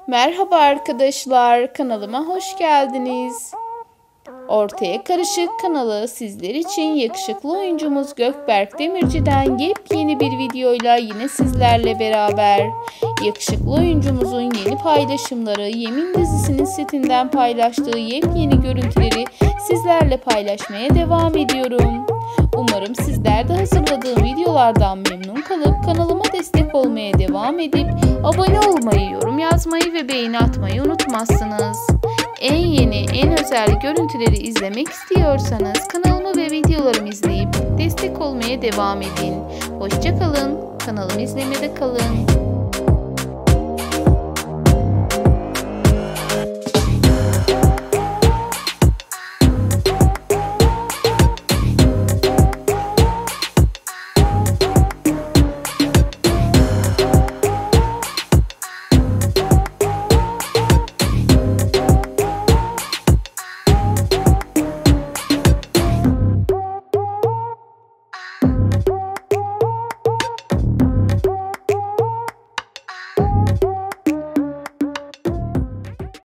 Merhaba arkadaşlar, kanalıma hoş geldiniz. Ortaya Karışık kanalı sizler için yakışıklı oyuncumuz Gökberk Demirci'den yepyeni bir videoyla yine sizlerle beraber. Yakışıklı oyuncumuzun yeni paylaşımları, Yemin dizisinin setinden paylaştığı yepyeni görüntüleri sizlerle paylaşmaya devam ediyorum. Umarım sizler de hazırladığım videolardan memnun kalıp kanalıma destek olmaya devam edip abone olmayı, yorum yazmayı ve beğeni atmayı unutmazsınız. En yeni, en özel görüntüleri izlemek istiyorsanız kanalımı ve videolarımı izleyip destek olmaya devam edin. Hoşça kalın, kanalımı izlemede kalın.